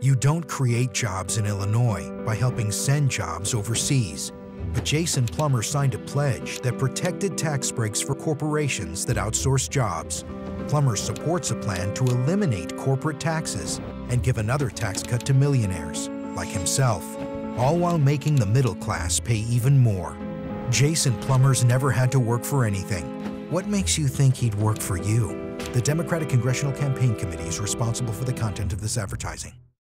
You don't create jobs in Illinois by helping send jobs overseas. But Jason Plummer signed a pledge that protected tax breaks for corporations that outsource jobs. Plummer supports a plan to eliminate corporate taxes and give another tax cut to millionaires, like himself, all while making the middle class pay even more. Jason Plummer's never had to work for anything. What makes you think he'd work for you? The Democratic Congressional Campaign Committee is responsible for the content of this advertising.